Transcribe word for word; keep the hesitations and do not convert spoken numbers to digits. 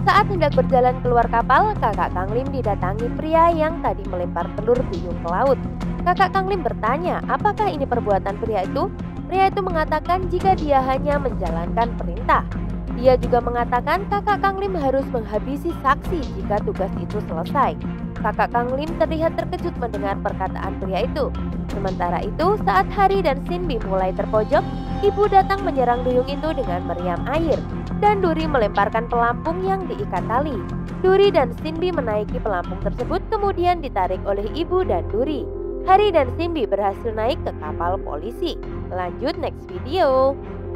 Saat hendak berjalan keluar kapal, kakak Kang Lim didatangi pria yang tadi melempar telur duyung ke laut. Kakak Kang Lim bertanya, apakah ini perbuatan pria itu? Pria itu mengatakan jika dia hanya menjalankan perintah. Dia juga mengatakan kakak Kang Lim harus menghabisi saksi jika tugas itu selesai. Kakak Kang Lim terlihat terkejut mendengar perkataan pria itu. Sementara itu, saat Hari dan Sinbi mulai terpojok, ibu datang menyerang duyung itu dengan meriam air, dan Duri melemparkan pelampung yang diikat tali. Duri dan Sinbi menaiki pelampung tersebut kemudian ditarik oleh ibu dan Duri. Hari dan Sinbi berhasil naik ke kapal polisi. Lanjut next video.